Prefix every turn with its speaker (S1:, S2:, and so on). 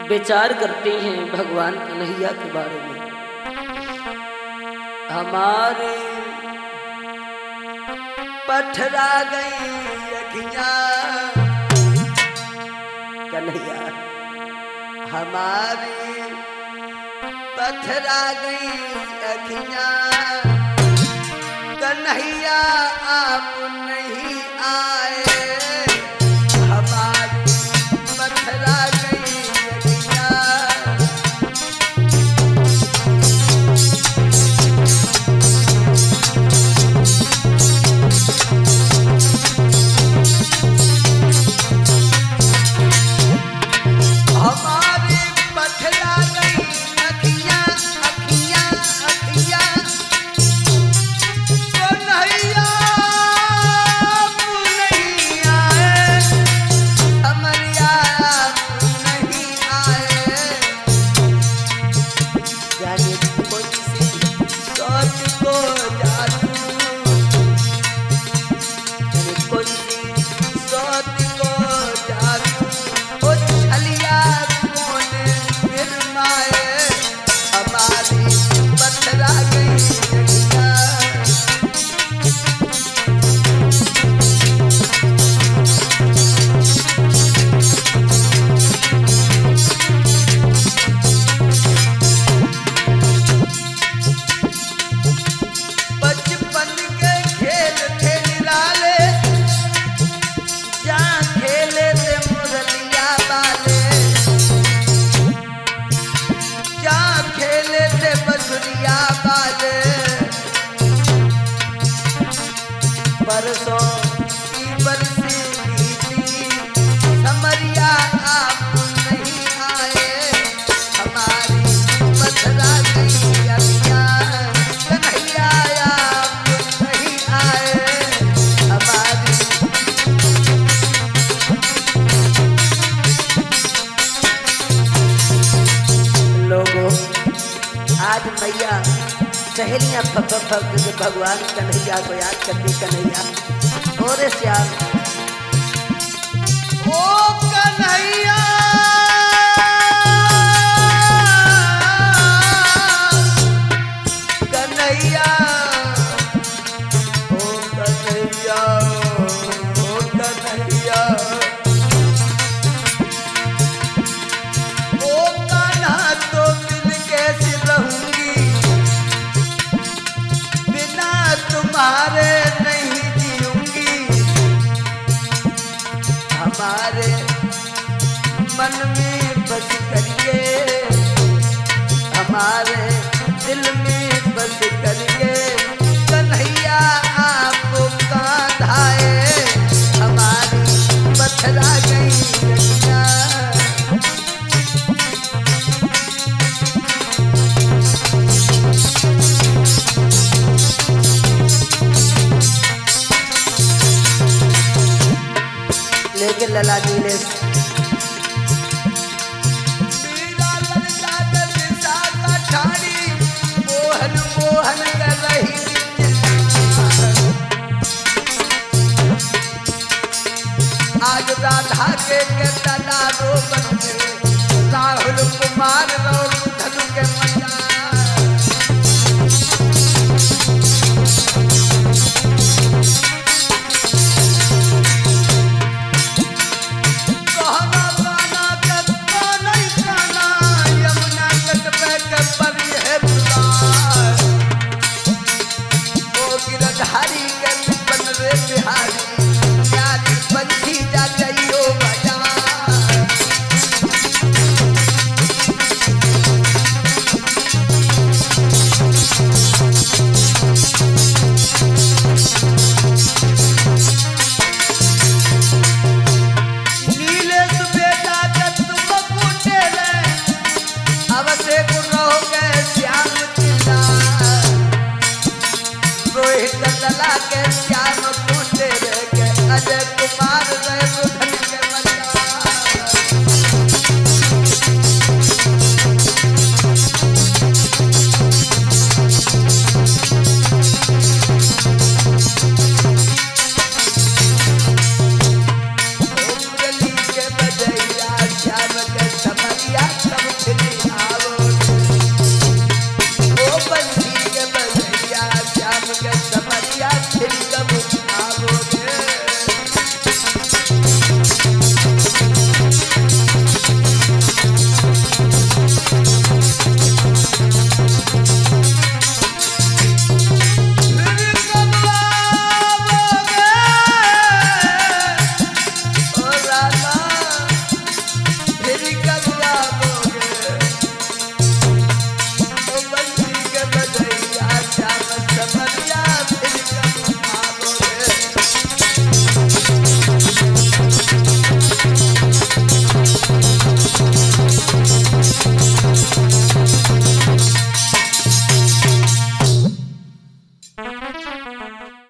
S1: विचार करते हैं भगवान कन्हैया के बारे में। हमारे पथरा गई अखियां कन्हैया, हमारी पथरा गई अखियां कन्हैया आप नहीं आए, हमारी पथरा गई अखियां। हमारी पथरा गई अखियां अखियां अखियां कन्हैया आप नहीं आए, कमरिया आप नहीं आए। जाने कौन सी सोच को जादू, जाने कौन सी सोच को जादू, ओ छलिया कौन फिरमाए, हमारी पथरा गई अखियां। बचपन के खेल थे निराले, जहाँ खेले थे मुरलिया वाले, जहाँ खेले थे बसुरिया वाले। परसों की बरसी बीती, समरिया आप नहीं आए, हमारी पथरा गई अखियां कन्हैया आप नहीं आए, हमारी। लोगों, आज मैया सहेलियां फक भगवान कन्हैया को याद करती, कन्हैया और श्याम ओ कन्हैया कन्हैया ओ कन्हैया ओ कन्हैया ओ कान्हा तो दिल कैसे रहूंगी, बिना तुम्हारे नहीं जीऊंगी, हमारे मन में बस करिए, हमारे दिल में बस करिए, कन्हैया आपको कांधाए, हमारी पथरा गई अखियां। लेकिन लला नीलेश मीरा ललिता के दिशा का ठाड़ी, मोहन मोहन कर रही आज राधा के तना रो बन गए, राहुल कुमार और धनु के मजा। कहना गाना के कानई काना, यमुना तट पे के परी है दुलार, ओ गिरधारी के बन रे बिहारी, प्यारी पंछी जा जाइयो बाजार। नीलेश बेटा के तुम पूछे रे, अब से को रहोगे श्याम चिल्ला, रोहित लला के श्याम पूछे रे के अजय कुमार रे बुधन के मजा। मुरली के बजैया श्याम के समरिया श्याम के समरिया फिर कब आओगे।